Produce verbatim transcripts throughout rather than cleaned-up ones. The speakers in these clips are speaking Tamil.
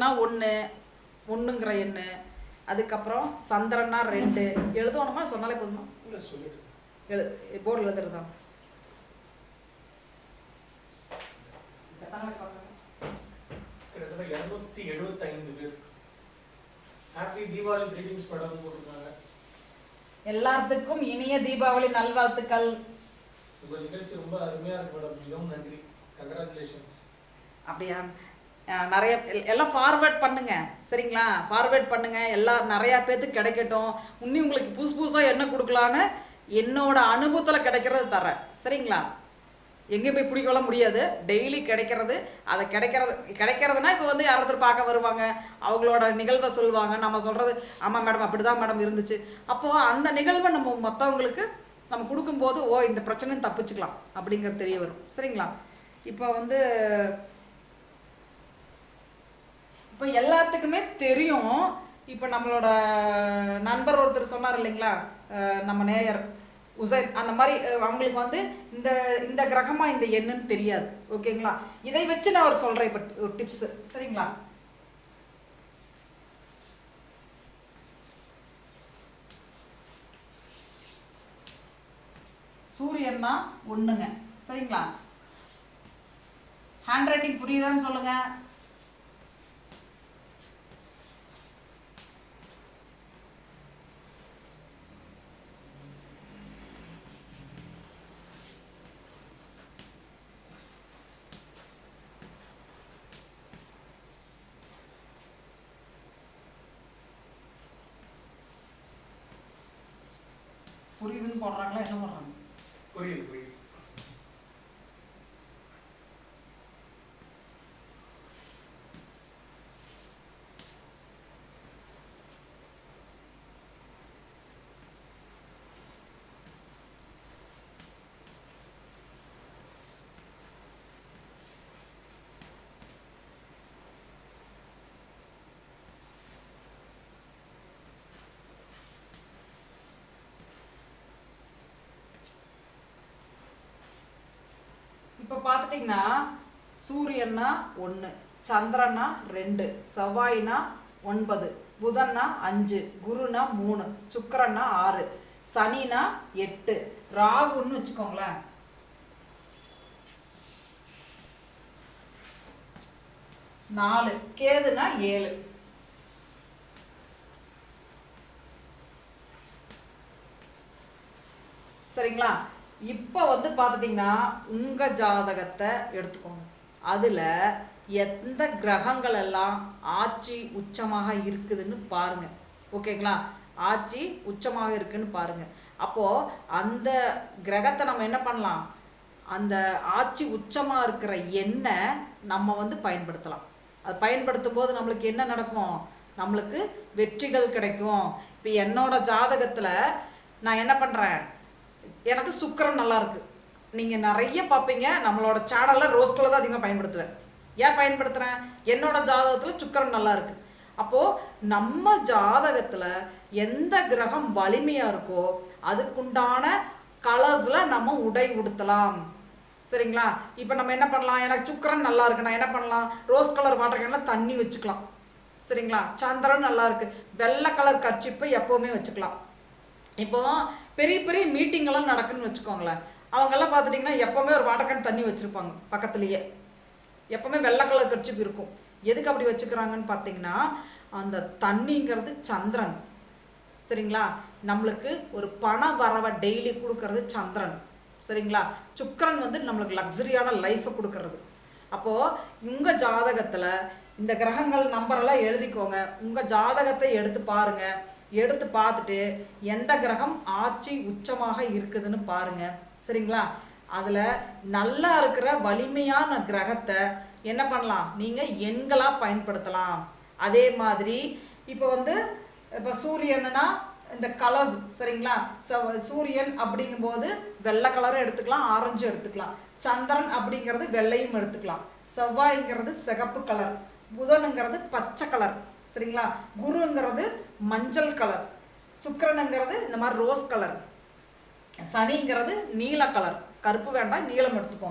சூரியன்னா ஒன்று ஒன்றுங்கிற எண்ணு, அதுக்கப்புறம் சந்திரன்னா ரெண்டு. எழுதணுமா சொன்னாலே போதுமா? எழு போர்டில் எழுதுறதா? இருநூத்தி எழுபத்தி ஐந்து பேர் ஹாப்பி தீபாவளி கிரீட்டிங்ஸ் மேடம் போட்டுருக்காங்க. எல்லாத்துக்கும் இனிய தீபாவளி நல்வாழ்த்துக்கள். உங்கள் நிகழ்ச்சி ரொம்ப அருமையா இருக்கு மேடம், மிகவும் நன்றி, கங்க்ராச்சுலேஷன்ஸ். அப்படியா? நிறைய எல்லாம் ஃபார்வேர்ட் பண்ணுங்க சரிங்களா? ஃபார்வேர்ட் பண்ணுங்க, எல்லாம் நிறையா பேர்த்துக்கு கிடைக்கட்டும். இன்னும் உங்களுக்கு புதுசு புதுசாக என்ன கொடுக்கலான்னு என்னோட அனுபவத்தில் கிடைக்கிறது தரேன் சரிங்களா? எங்கேயும் போய் பிடிக்கலாம் முடியாது, டெய்லி கிடைக்கிறது. அதை கிடைக்கிறது கிடைக்கிறதுனா இப்போ வந்து யாராவது பார்க்க வருவாங்க, அவங்களோட நிகழ்வை சொல்லுவாங்க, நம்ம சொல்கிறது ஆமாம் மேடம் அப்படி தான் மேடம் இருந்துச்சு. அப்போது அந்த நிகழ்வை நம்ம மற்றவங்களுக்கு நம்ம கொடுக்கும்போது ஓ இந்த பிரச்சனையும் தப்பிச்சுக்கலாம் அப்படிங்கிறது தெரிய வரும் சரிங்களா? இப்போ வந்து இப்போ எல்லாத்துக்குமே தெரியும். இப்போ நம்மளோட நண்பர் ஒருத்தர் சொன்னார் இல்லைங்களா, நம்ம நேயர் உசைன், அந்த மாதிரி அவங்களுக்கு வந்து இந்த இந்த கிரகமாக இந்த எண்ணுன்னு தெரியாது ஓகேங்களா? இதை வச்சு நான் ஒரு சொல்கிறேன் இப்போ ஒரு டிப்ஸு சரிங்களா? சூரியன்னா ஒன்றுங்க சரிங்களா? ஹேண்ட் ரைட்டிங் புரியுதான்னு சொல்லுங்க. புரியுதுன்னு போடுறாங்களா என்ன போடுறாங்க? புரியுது புரியுது. இப்போ பார்த்துட்டிங்கன்னா சூரியன்னா ஒன்று, சந்திரனா ரெண்டு, செவ்வாய்னா ஒன்பது, புதன்னா அஞ்சு, குருனா மூணு, சுக்கிரன்னா ஆறு, சனினா எட்டு, ராகுன்னு வச்சுக்கோங்களேன் நாலு, கேதுனா ஏழு. சரிங்களா? இப்போ வந்து பார்த்துட்டிங்கன்னா உங்கள் ஜாதகத்தை எடுத்துக்கோங்க. அதில் எந்த கிரகங்கள் எல்லாம் ஆட்சி உச்சமாக இருக்குதுன்னு பாருங்கள் ஓகேங்களா? ஆட்சி உச்சமாக இருக்குன்னு பாருங்கள். அப்போது அந்த கிரகத்தை நம்ம என்ன பண்ணலாம், அந்த ஆட்சி உச்சமாக இருக்கிற எண்ணை நம்ம வந்து பயன்படுத்தலாம். அது பயன்படுத்தும் போது நம்மளுக்கு என்ன நடக்கும், நம்மளுக்கு வெற்றிகள் கிடைக்கும். இப்போ என்னோட ஜாதகத்தில் நான் என்ன பண்ணுறேன், எனக்கு சுக்கிரன் நல்லா இருக்கு. நீங்கள் நிறைய பார்ப்பீங்க நம்மளோட சேனலில் ரோஸ் கலர் தான் அதிகமாக பயன்படுத்துவேன். ஏன் பயன்படுத்துகிறேன், என்னோட ஜாதகத்தில் சுக்கிரன் நல்லா இருக்கு. அப்போது நம்ம ஜாதகத்தில் எந்த கிரகம் வலிமையாக இருக்கோ அதுக்குண்டான கலர்ஸில் நம்ம உடை உடுத்தலாம் சரிங்களா? இப்போ நம்ம என்ன பண்ணலாம், எனக்கு சுக்கிரன் நல்லா இருக்கு, நான் என்ன பண்ணலாம், ரோஸ் கலர் வாட்டர் கேனில் தண்ணி வச்சுக்கலாம் சரிங்களா? சந்திரன் நல்லா இருக்கு, வெள்ளை கலர் கர்ச்சிப்பை எப்போவுமே வச்சுக்கலாம். இப்போ பெரிய பெரிய மீட்டிங்கெல்லாம் நடக்குன்னு வச்சுக்கோங்களேன், அவங்கெல்லாம் பார்த்துட்டிங்கன்னா எப்போவுமே ஒரு வாட்டர் கேன் தண்ணி வச்சுருப்பாங்க பக்கத்துலேயே, எப்போவுமே வெள்ளை கலர் கர்ச்சிப் இருக்கும். எதுக்கு அப்படி வச்சுக்கிறாங்கன்னு பார்த்தீங்கன்னா அந்த தண்ணிங்கிறது சந்திரன் சரிங்களா? நம்மளுக்கு ஒரு பண வரவை டெய்லி கொடுக்கறது சந்திரன் சரிங்களா? சுக்கிரன் வந்து நம்மளுக்கு லக்ஸரியான லைஃப்பை கொடுக்கறது. அப்போது உங்கள் ஜாதகத்தில் இந்த கிரகங்கள் நம்பரெல்லாம் எழுதிக்கோங்க. உங்கள் ஜாதகத்தை எடுத்து பாருங்கள். எடுத்து பார்த்துட்டு எந்த கிரகம் ஆட்சி உச்சமாக இருக்குதுன்னு பாருங்கள் சரிங்களா? அதில் நல்லா இருக்கிற வலிமையான கிரகத்தை என்ன பண்ணலாம், நீங்கள் எண்களாக பயன்படுத்தலாம். அதே மாதிரி இப்போ வந்து இப்போ சூரியன்னா இந்த கலர்ஸ் சரிங்களா? சூரியன் அப்படிங்கும்போது வெள்ளை கலரும் எடுத்துக்கலாம், ஆரஞ்சு எடுத்துக்கலாம். சந்திரன் அப்படிங்கிறது வெள்ளையும் எடுத்துக்கலாம். செவ்வாய்ங்கிறது சிகப்பு கலர், புதனுங்கிறது பச்சை கலர் சரிங்களா? குருங்கிறது மஞ்சள் கலர், சுக்கிரனுங்கிறது இந்த மாதிரி ரோஸ் கலர், சனிங்கிறது நீல கலர், கருப்பு வேண்டாம் நீலம் எடுத்துக்கோங்க.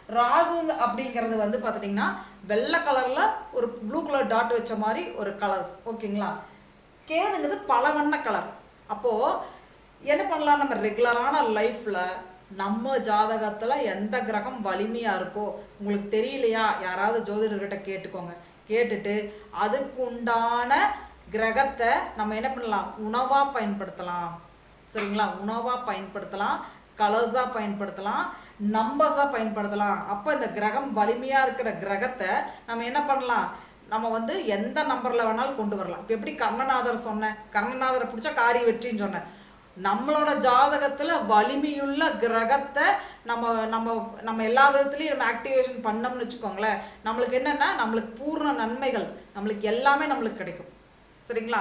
ராகு அப்படிங்கிறது வந்து பார்த்துட்டிங்கன்னா வெள்ளை கலரில் ஒரு ப்ளூ கலர் டாட் வச்ச மாதிரி ஒரு கலர்ஸ். ஓகேங்களா? கேதுங்கிறது பல வண்ண கலர். அப்போது என்ன பண்ணலாம், நம்ம ரெகுலரான லைஃப்பில் நம்ம ஜாதகத்தில் எந்த கிரகம் வலிமையாக இருக்கோ உங்களுக்கு தெரியலையா, யாராவது ஜோதிடர்கிட்ட கேட்டுக்கோங்க. கேட்டுட்டு அதுக்கு உண்டான கிரகத்தை நம்ம என்ன பண்ணலாம், உணவாக பயன்படுத்தலாம். சரிங்களா? உணவாக பயன்படுத்தலாம், கலர்ஸாக பயன்படுத்தலாம், நம்பர்ஸாக பயன்படுத்தலாம். அப்போ இந்த கிரகம் வலிமையாக இருக்கிற கிரகத்தை நம்ம என்ன பண்ணலாம், நம்ம வந்து எந்த நம்பரில் வேணாலும் கொண்டு வரலாம். இப்போ எப்படி கர்ணநாதர் சொன்னேன், கர்ணநாதரை பிடிச்சா காரிய வெற்றின்னு சொன்னேன். நம்மளோட ஜாதகத்தில் வலிமையுள்ள கிரகத்தை நம்ம நம்ம நம்ம எல்லா விதத்துலையும் நம்ம ஆக்டிவேஷன் பண்ணோம்னு வச்சுக்கோங்களேன், நம்மளுக்கு என்னென்னா நம்மளுக்கு பூர்ண நன்மைகள், நம்மளுக்கு எல்லாமே நம்மளுக்கு கிடைக்கும். சரிங்களா?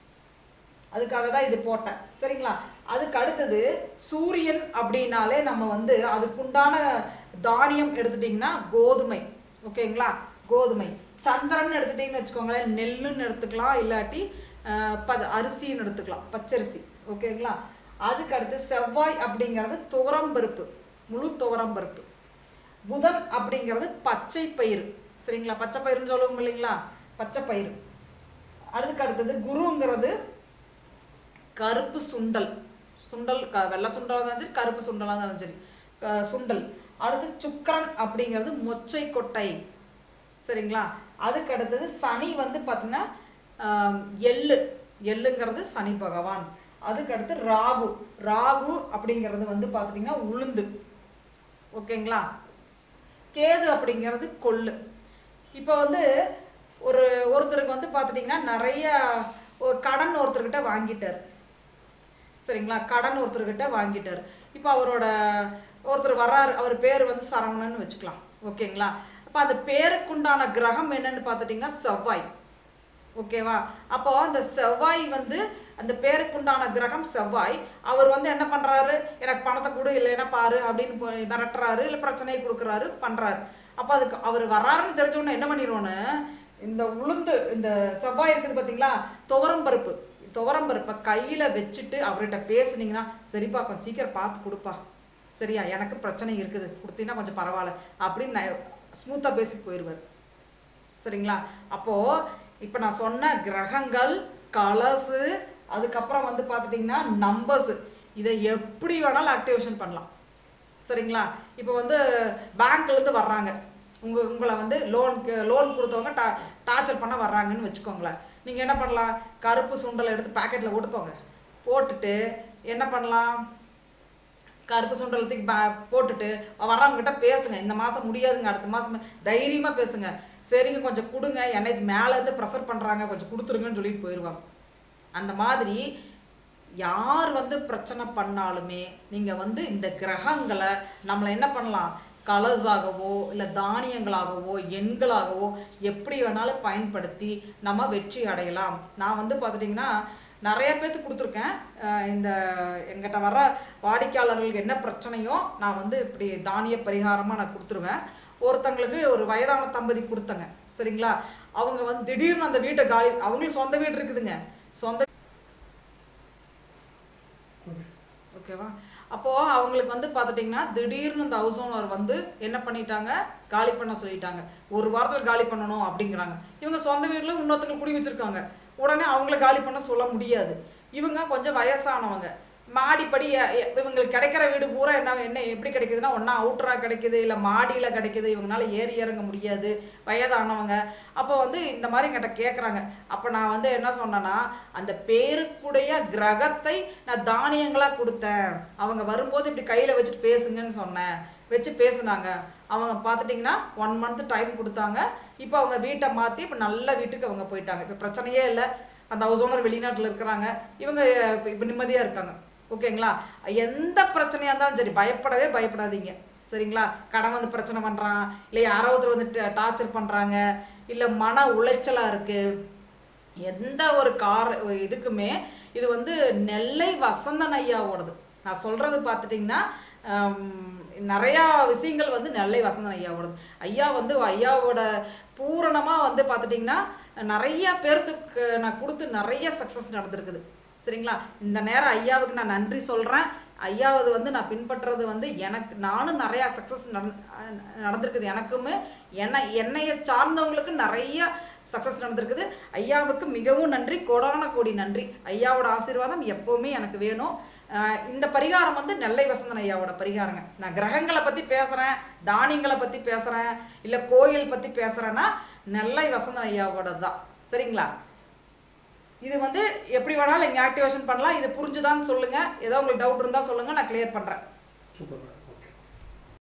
அதுக்காக தான் இது போட்டேன். சரிங்களா? அதுக்கு அடுத்தது சூரியன் அப்படின்னாலே நம்ம வந்து அதுக்குண்டான தானியம் எடுத்துட்டிங்கன்னா கோதுமை. ஓகேங்களா? கோதுமை. சந்திரன் எடுத்துட்டிங்கன்னு வச்சுக்கோங்களேன், நெல்லுன்னு எடுத்துக்கலாம், இல்லாட்டி பத அரிசின்னு எடுத்துக்கலாம், பச்சரிசி. ஓகேங்களா? அதுக்கு அடுத்து செவ்வாய் அப்படிங்கிறது துவரம்பருப்பு, முழு துவரம்பருப்பு. புதன் அப்படிங்கிறது பச்சை பயிறு. சரிங்களா? பச்சை பயிறுன்னு சொல்லுவோம் இல்லைங்களா, பச்சை பயிறு. அதுக்கு அடுத்தது குருங்கிறது கருப்பு சுண்டல். சுண்டல் க வெள்ளை சுண்டலாக இருந்தாலும் சரி, கருப்பு சுண்டலாக இருந்தாலும் சரி, சுண்டல். அடுத்து சுக்கரன் அப்படிங்கிறது மொச்சை கொட்டை. சரிங்களா? அதுக்கு அடுத்தது சனி வந்து பார்த்தீங்கன்னா எள்ளு, எள்ளுங்கிறது சனி பகவான். அதுக்கு அடுத்து ராகு, ராகு அப்படிங்கிறது வந்து பார்த்துட்டிங்கன்னா உளுந்து. ஓகேங்களா? கேது அப்படிங்கிறது கொள்ளு. இப்போ வந்து ஒரு ஒருத்தருக்கு வந்து பார்த்துட்டிங்கன்னா நிறைய கடன் ஒருத்தர்கிட்ட வாங்கிட்டார். சரிங்களா? கடன் ஒருத்தர்கிட்ட வாங்கிட்டார். இப்போ அவரோட ஒருத்தர் வர்றாரு, அவர் பேர் வந்து சரவணன்னு வச்சுக்கலாம். ஓகேங்களா? அப்போ அந்த பேருக்குண்டான கிரகம் என்னன்னு பார்த்துட்டிங்கன்னா செவ்வாய். ஓகேவா? அப்போ அந்த செவ்வாய் வந்து அந்த பேருக்குண்டான கிரகம் செவ்வாய். அவர் வந்து என்ன பண்ணுறாரு, எனக்கு பணத்தை கொடு இல்லைன்னா பாரு அப்படின்னு மிரட்டுறாரு, இல்லை பிரச்சனையை கொடுக்குறாரு, பண்ணுறாரு. அப்போ அதுக்கு அவர் வர்றாருன்னு தெரிஞ்சோன்னு என்ன பண்ணிடுவோன்னு, இந்த உளுந்து இந்த செவ்வாய் இருக்குது பார்த்தீங்களா, துவரம்பருப்பு, துவரம்பருப்பை கையில் வச்சுட்டு அவர்கிட்ட பேசுனீங்கன்னா, சரிப்பா கொஞ்சம் சீக்கிரம் பார்த்து கொடுப்பா, சரியா எனக்கு பிரச்சனை இருக்குது, கொடுத்தீங்கன்னா கொஞ்சம் பரவாயில்ல அப்படின்னு நான் ஸ்மூத்தாக பேசிட்டு போயிடுவார். சரிங்களா? அப்போது இப்போ நான் சொன்ன கிரகங்கள், கலர்ஸு, அதுக்கப்புறம் வந்து பார்த்துட்டிங்கன்னா நம்பர்ஸு, இதை எப்படி வேணாலும் ஆக்டிவேஷன் பண்ணலாம். சரிங்களா? இப்போ வந்து பேங்க்லேருந்து வர்றாங்க, உங்கள் உங்களை வந்து லோனுக்கு லோன் கொடுத்தவங்க டா டார்ச்சர் பண்ண வர்றாங்கன்னு வச்சுக்கோங்களேன். நீங்கள் என்ன பண்ணலாம், கருப்பு சுண்டலை எடுத்து பேக்கெட்டில் போட்டுக்கோங்க. போட்டுட்டு என்ன பண்ணலாம், கருப்பு சுண்டலத்துக்கு பே போட்டுட்டு வர்றவங்ககிட்ட பேசுங்க. இந்த மாதம் முடியாதுங்க, அடுத்த மாதம் தைரியமாக பேசுங்க. சரிங்க கொஞ்சம் கொடுங்க, என்னை இது மேலேருந்து ப்ரெஷர் பண்ணுறாங்க, கொஞ்சம் கொடுத்துருங்கன்னு சொல்லிட்டு போயிடுவாங்க. அந்த மாதிரி யார் வந்து பிரச்சனை பண்ணாலுமே நீங்கள் வந்து இந்த கிரகங்களை நம்மளை என்ன பண்ணலாம், கலர்ஸாகவோ இல்லை தானியங்களாகவோ எண்களாகவோ எப்படி வேணாலும் பயன்படுத்தி நம்ம வெற்றி அடையலாம். நான் வந்து பார்த்துட்டிங்கன்னா நிறைய பேர்த்துக்கு கொடுத்துருக்கேன். இந்த எங்கிட்ட வர்ற வாடிக்கையாளர்களுக்கு என்ன பிரச்சனையோ நான் வந்து இப்படி தானிய பரிகாரமாக நான் கொடுத்துருவேன். ஒருத்தங்களுக்கு ஒரு வயதான தம்பதி கொடுத்தங்க. சரிங்களா? அவங்க வந்து திடீர்னு அந்த வீட்டை காலி, அவங்களுக்கு சொந்த வீடு இருக்குதுங்க, சொந்த. ஓகேவா? அப்போது அவங்களுக்கு வந்து பார்த்துட்டிங்கன்னா திடீர்னு அந்த ஹவுஸ் ஓனர் வந்து என்ன பண்ணிட்டாங்க, காலி பண்ண சொல்லிட்டாங்க. ஒரு வாரத்தில் காலி பண்ணணும் அப்படிங்கிறாங்க. இவங்க சொந்த வீட்டில் இன்னொருத்தங்க குடி வச்சுருக்காங்க. உடனே அவங்கள காலி பண்ண சொல்ல முடியாது. இவங்க கொஞ்சம் வயசானவங்க, மாடிப்படி இவங்களுக்கு கிடைக்கிற வீடு பூரா என்ன என்ன எப்படி கிடைக்குதுன்னா, ஒன்றா அவுட்டராக கிடைக்குது, இல்லை மாடியில் கிடைக்குது. இவங்களால ஏறி இறங்க முடியாது, வயதானவங்க. அப்போ வந்து இந்த மாதிரி என்கிட்ட கேட்குறாங்க. அப்போ நான் வந்து என்ன சொன்னேன்னா, அந்த பேருக்குடைய கிரகத்தை நான் தானியங்களாக கொடுத்தேன். அவங்க வரும்போது இப்படி கையில் வச்சுட்டு பேசுங்கன்னு சொன்னேன். வச்சு பேசுனாங்க. அவங்க பார்த்துட்டிங்கன்னா ஒன் மந்த் டைம் கொடுத்தாங்க. இப்போ அவங்க வீட்டை மாற்றி இப்போ நல்ல வீட்டுக்கு அவங்க போயிட்டாங்க. இப்போ பிரச்சனையே இல்லை. அந்த ஹவுஸ் ஓனர் வெளிநாட்டில் இருக்கிறாங்க, இவங்க இப்போ நிம்மதியாக இருக்காங்க. ஓகேங்களா? எந்த பிரச்சனையாக இருந்தாலும் சரி பயப்படவே பயப்படாதீங்க. சரிங்களா? கடன் வந்து பிரச்சனை பண்ணுறான், இல்லை யாரோ ஒருத்தர் வந்து டார்ச்சர் பண்ணுறாங்க, இல்லை மன உளைச்சலாக இருக்குது, எந்த ஒரு கார் இதுக்குமே இது வந்து நெல்லை வசந்தன் ஐயாவோடது. நான் சொல்கிறது பார்த்துட்டிங்கன்னா நிறையா விஷயங்கள் வந்து நெல்லை வசந்தன் ஐயாவோடது. ஐயா வந்து ஐயாவோட பூரணமாக வந்து பார்த்துட்டிங்கன்னா நிறைய பேர்த்துக்கு நான் கொடுத்து நிறைய சக்ஸஸ் நடந்திருக்குது. சரிங்களா? இந்த நேரம் ஐயாவுக்கு நான் நன்றி சொல்கிறேன். ஐயாவது வந்து நான் பின்பற்றுறது வந்து எனக்கு நானும் நிறையா சக்ஸஸ் நடந்திருக்குது. எனக்குமே என்ன என்னையை சார்ந்தவங்களுக்கு நிறைய சக்ஸஸ் நடந்திருக்குது. ஐயாவுக்கு மிகவும் நன்றி, கோடான கோடி நன்றி. ஐயாவோட ஆசீர்வாதம் எப்போவுமே எனக்கு வேணும். இந்த பரிகாரம் வந்து நெல்லை வசந்தன் ஐயாவோட பரிகாரங்க. நான் கிரகங்களை பற்றி பேசுகிறேன், தானியங்களை பற்றி பேசுகிறேன், இல்லை கோயில் பற்றி பேசுகிறேன்னா நெல்லை வசந்தன் ஐயாவோட தான். சரிங்களா? இது வந்து எப்படி வேணாலும் இங்கே ஆக்டிவேஷன் பண்ணலாம். இது புரிஞ்சுதான்னு சொல்லுங்கள். ஏதோ உங்களுக்கு டவுட் இருந்தால் சொல்லுங்கள், நான் கிளியர் பண்ணுறேன். சூப்பர்.